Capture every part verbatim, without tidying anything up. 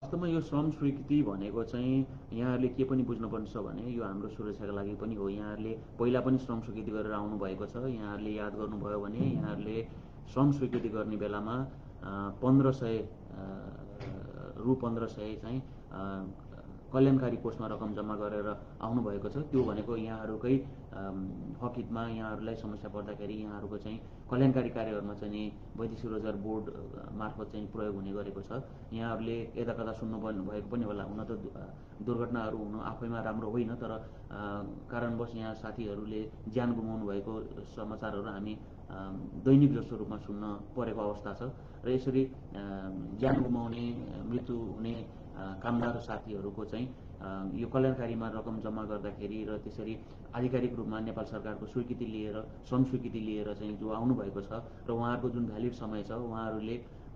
वास्तवमा यो श्रम स्वीकृति भनेको चाहिँ यहाँहरूले के पनि बुझ्नुपर्छ भने यो हाम्रो सुरक्षाका लागि पनि हो। यहाँहरूले पहिला पनि श्रम स्वीकृति गरेर आउनुभएको छ। यहाँहरूले याद गर्नुभयो भने यहाँहरूले श्रम स्वीकृति गर्ने बेलामा पन्ध्र सय रु पन्ध्र सय चाहिँ कल्याणकारी कोषमा रकम जम्मा गरेर आउनुभएको छ। त्यो भनेको यहाँहरूकै हकितमा यहाँहरूलाई समस्या पर्दाखेरि यहाँहरूको चाहिँ कल्याणकारी कार्यहरूमा चाहिँ नि वैदेशिक रोजगार बोर्ड मार्फत चाहिँ प्रयोग हुने गरेको छ। यहाँहरूले यता कता सुन्नु भएको पनि होला। हुन त दुर्घटनाहरू हुनु आफैमा राम्रो होइन, तर कारणवश यहाँ साथीहरूले ज्यान गुमाउनु भएको समाचारहरू हामी दैनिक जस्तो रूपमा सुन्न परेको अवस्था छ। र यसरी ज्यान गुमाउने मृत्यु हुने कामदार साथीहरूको चाहिँ यो कल्याणकारीमा रकम जम्मा गर्दाखेरि र त्यसरी आधिकारिक रूपमा नेपाल सरकारको स्वीकृति लिएर श्रम स्वीकृति लिएर चाहिँ जो आउनुभएको छ र उहाँहरूको जुन भ्यालिड समय छ, उहाँहरूले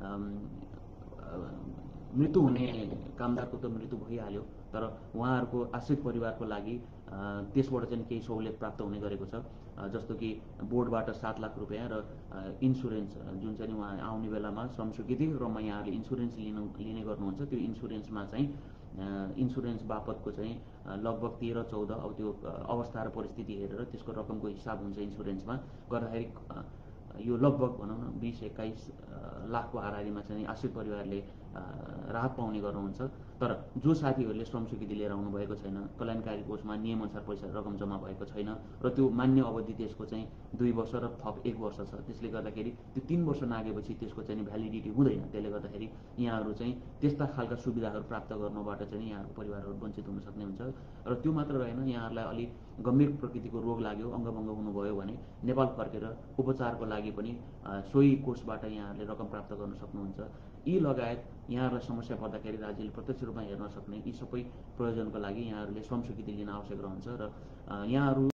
मृत्यु हुने कामदारको त मृत्यु भइहाल्यो, तर उहाँहरूको आश्रित परिवारको लागि त्यसबाट चाहिँ केही सहुलियत प्राप्त हुने गरेको छ। जस्तो कि बोर्डबाट सात लाख रुपियाँ र इन्सुरेन्स जुन चाहिँ उहाँ आउने बेलामा श्रम स्वीकृति र यहाँहरूले इन्सुरेन्स लिनु लिने गर्नुहुन्छ, त्यो इन्सुरेन्समा चाहिँ इन्सुरेन्स बापतको चाहिँ लगभग तेह्र चौध अब त्यो अवस्था र परिस्थिति हेरेर त्यसको रकमको हिसाब हुन्छ इन्सुरेन्समा गर्दाखेरि यो लगभग भनौँ न बिस एक्काइस लाखको हाराहारीमा चाहिँ आश्रित परिवारले राहत पाउने गर्नुहुन्छ। तर जो साथीहरूले श्रम स्वीकृति लिएर आउनुभएको छैन, कल्याणकारी कोषमा नियमअनुसार पैसा रकम जम्मा भएको छैन र त्यो मान्य अवधि त्यसको चाहिँ दुई वर्ष र थप एक वर्ष छ, त्यसले गर्दाखेरि त्यो तिन वर्ष नागेपछि त्यसको चाहिँ भ्यालिडिटी हुँदैन। त्यसले गर्दाखेरि यहाँहरू चाहिँ त्यस्ता खालका सुविधाहरू प्राप्त गर्नुबाट चाहिँ यहाँहरूको परिवारहरू वञ्चित हुन सक्ने हुन्छ। र त्यो मात्र रहेन, यहाँहरूलाई अलिक गम्भीर प्रकृतिको रोग लाग्यो, अङ्गभङ्ग हुनुभयो भने नेपाल फर्केर उपचारको लागि पनि सोही कोषबाट यहाँहरूले रकम प्राप्त गर्न सक्नुहुन्छ। यी लगायत यहाँहरूलाई समस्या पर्दाखेरि राज्यले प्रत्यक्ष रूपमा हेर्न सक्ने यी सबै प्रयोजनको लागि यहाँहरूले श्रम स्वीकृति लिन आवश्यक रहन्छ। र यहाँहरू